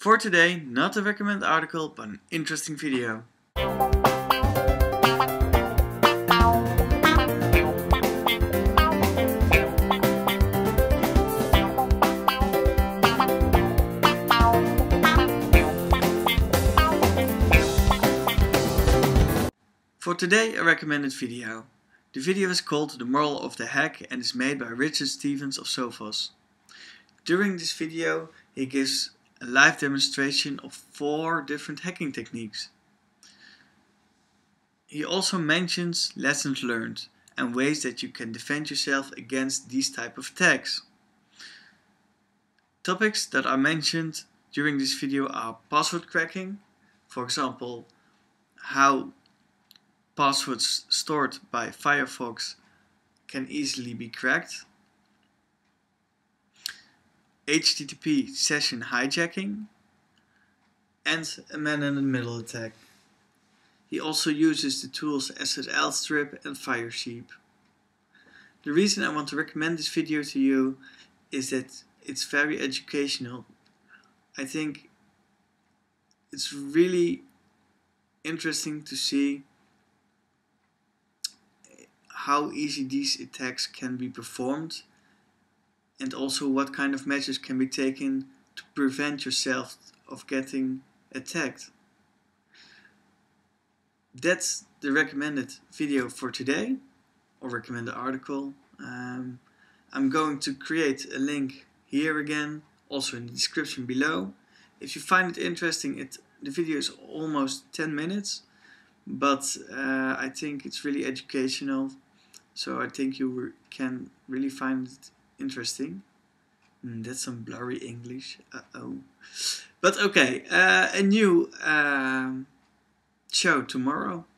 For today, not a recommended article, but an interesting video. For today, a recommended video. The video is called The Moral of the Hack and is made by Richard Stevens of Sophos. During this video, he gives a live demonstration of 4 different hacking techniques. He also mentions lessons learned and ways that you can defend yourself against these type of attacks. Topics that are mentioned during this video are password cracking, for example, how passwords stored by Firefox can easily be cracked, HTTP session hijacking, and a man-in-the-middle attack. He also uses the tools SSL-Strip and Firesheep. The reason I want to recommend this video to you is that it's very educational. I think it's really interesting to see how easy these attacks can be performed, and also what kind of measures can be taken to prevent yourself of getting attacked. That's the recommended video for today, or recommended article. I'm going to create a link here again, also in the description below. If you find it interesting, the video is almost 10 minutes, but I think it's really educational. So I think you can really find it interesting. That's some blurry English. But okay, a new show tomorrow.